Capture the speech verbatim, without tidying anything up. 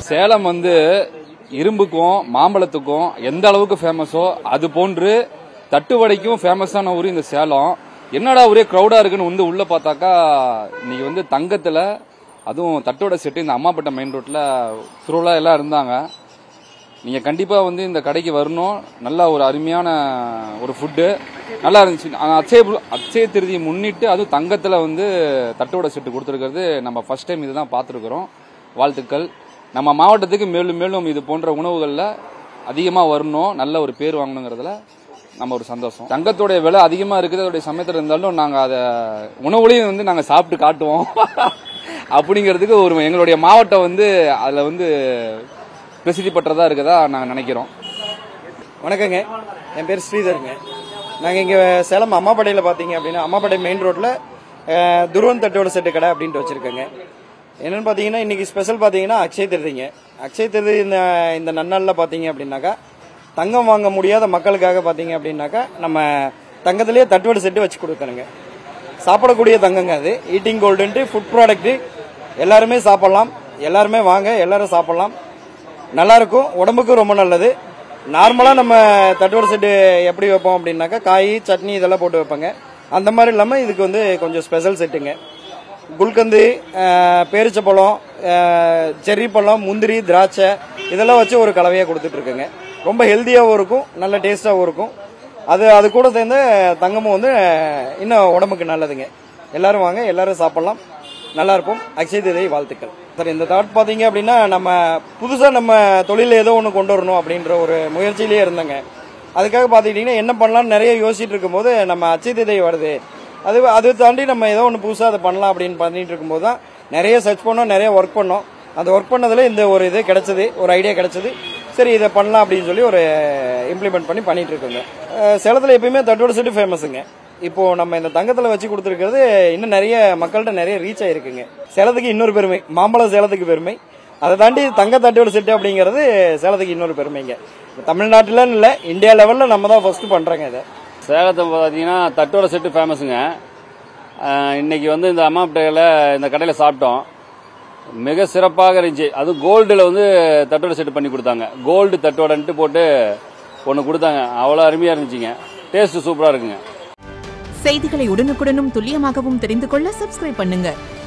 சேலம் வந்து இரும்புக்கும் மாம்பழத்துக்கும் எந்த அளவுக்கு ஃபேமஸோ அது போன்று தட்டுவடைக்கும் ஃபேமஸான ஊர் இந்த சேலம். என்னடா ஒரே க்ரௌடா இருக்குன்னு வந்து உள்ள பார்த்தாக்கா இன்னைக்கு வந்து தங்கத்துல அதுவும் தட்டுவடை செட்டு இந்த அம்மாப்பேட்டை மெயின் ரோட்ல திருவிழா எல்லாம் இருந்தாங்க. நீங்க கண்டிப்பா வந்து இந்த கடைக்கு வரணும். நல்ல ஒரு அருமையான ஒரு ஃபுட்டு நல்லா இருந்துச்சு. அச்சய அச்சய திருதியை முன்னிட்டு அதுவும் தங்கத்துல வந்து தட்டுவடை செட்டு கொடுத்துருக்கிறது நம்ம ஃபர்ஸ்ட் டைம் இதுதான் பார்த்துருக்கிறோம். வாழ்த்துக்கள். நம்ம மாவட்டத்துக்கு மேலும் மேலும் இது போன்ற உணவுகள்ல அதிகமா வரணும், நல்ல ஒரு பேர் வாங்கணுங்கிறதுல நம்ம ஒரு சந்தோஷம். தங்கத்தோடைய விலை அதிகமா இருக்குது, அதோடைய சமயத்தில் இருந்தாலும் நாங்க அதை உணவுலையும் வந்து நாங்க சாப்பிட்டு காட்டுவோம் அப்படிங்கிறதுக்கு ஒரு எங்களுடைய மாவட்டம் வந்து அதுல வந்து பிரசித்தி பெற்றதா இருக்கதா நாங்க நினைக்கிறோம். வணக்கங்க, என் பேர் ஸ்ரீதருங்க. நாங்கள் இங்கே சேலம் அம்மாப்பேட்டையில் பார்த்தீங்க அப்படின்னா அம்மாப்பேட்டை மெயின் ரோட்டில் துருவன் தட்டுவடை செட்டு கடை அப்படின்ட்டு வச்சுருக்கேங்க. என்னென்னு பார்த்தீங்கன்னா இன்றைக்கி ஸ்பெஷல் பார்த்தீங்கன்னா அக்ஷய திருதிங்க. அக்ஷய திருதி இந்த இந்த நன்னாளில் பார்த்தீங்க அப்படின்னாக்கா தங்கம் வாங்க முடியாத மக்களுக்காக பார்த்தீங்க அப்படின்னாக்கா நம்ம தங்கத்திலேயே தட்டுவடை செட்டு வச்சு கொடுக்கணுங்க. சாப்பிடக்கூடிய தங்கங்க, அது ஈட்டிங் கோல்டுன்ட்டு ஃபுட் ப்ராடக்ட்டு எல்லாருமே சாப்பிட்லாம். எல்லாருமே வாங்க, எல்லாரும் சாப்பிட்லாம். நல்லாயிருக்கும், உடம்புக்கும் ரொம்ப நல்லது. நார்மலாக நம்ம தட்டுவடை செட்டு எப்படி வைப்போம் அப்படின்னாக்கா காய் சட்னி இதெல்லாம் போட்டு வைப்பாங்க. அந்த மாதிரி இல்லாமல் இதுக்கு வந்து கொஞ்சம் ஸ்பெஷல் செட்டுங்க. குல்கந்து, பேரிச்சப்பழம், செர்ரி பழம், முந்திரி, திராட்சை இதெல்லாம் வச்சு ஒரு கலவையாக கொடுத்துட்ருக்குங்க. ரொம்ப ஹெல்த்தியாகவும் இருக்கும், நல்ல டேஸ்ட்டாகவும் இருக்கும். அது அது கூட சேர்ந்து தங்கமும் வந்து இன்னும் உடம்புக்கு நல்லதுங்க. எல்லாரும் வாங்க, எல்லாரும் சாப்பிட்லாம், நல்லா இருப்போம். அக்ஷய திருதி வாழ்த்துக்கள். சார், இந்த தாட் பார்த்தீங்க அப்படின்னா நம்ம புதுசாக நம்ம தொழிலில் ஏதோ ஒன்று கொண்டு வரணும் அப்படின்ற ஒரு முயற்சியிலே இருந்தேங்க. அதுக்காக பார்த்துக்கிட்டிங்கன்னா என்ன பண்ணலாம்னு நிறைய யோசிச்சுட்டு இருக்கும்போது நம்ம அக்ஷய திருதி வருது, அது அதை தாண்டி நம்ம ஏதோ ஒன்று புதுசாக அதை பண்ணலாம் அப்படின்னு பண்ணிட்டு இருக்கும்போது தான் நிறைய சர்ச் பண்ணோம், நிறைய ஒர்க் பண்ணோம். அந்த ஒர்க் பண்ணதில் இந்த ஒரு இது கிடைச்சது, ஒரு ஐடியா கிடைச்சது. சரி, இதை பண்ணலாம் அப்படின்னு சொல்லி ஒரு இம்ப்ளிமெண்ட் பண்ணி பண்ணிட்டு இருக்கோங்க. சேலத்தில் எப்பயுமே தட்டுவடை செட்டு ஃபேமஸுங்க. இப்போ நம்ம இந்த தங்கத்தில் வச்சு கொடுத்துருக்கிறது இன்னும் நிறைய மக்கள்கிட்ட நிறைய ரீச் ஆயிருக்குங்க. சேலத்துக்கு இன்னொரு பெருமை, மாம்பழம் சேலத்துக்கு பெருமை. அதை தாண்டி தங்க தட்டுவடை செட்டு அப்படிங்கிறது சேலத்துக்கு இன்னொரு பெருமைங்க. தமிழ்நாட்டிலன்னு இல்லை, இந்தியா லெவலில் நம்ம தான் ஃபர்ஸ்ட் பண்ணுறோங்க. இதை சேலத்தை பார்த்தீங்கன்னா தட்டுவடை செட்டு ஃபேமஸுங்க. இன்னைக்கு வந்து இந்த அம்மாப்பேட்டையில் இந்த கடையில் சாப்பிட்டோம், மிக சிறப்பாக இருந்துச்சு. அதுவும் கோல்டில் வந்து தட்டுவடை செட்டு பண்ணி கொடுத்தாங்க. கோல்டு தட்டுவடைன்ட்டு போட்டு ஒன்று கொடுத்தாங்க, அவ்வளோ அருமையாக இருந்துச்சுங்க. டேஸ்ட் சூப்பராக இருக்குங்க. செய்திகளை உடனுக்குடனும் துல்லியமாகவும் தெரிந்து கொள்ள சப்ஸ்கிரைப் பண்ணுங்க.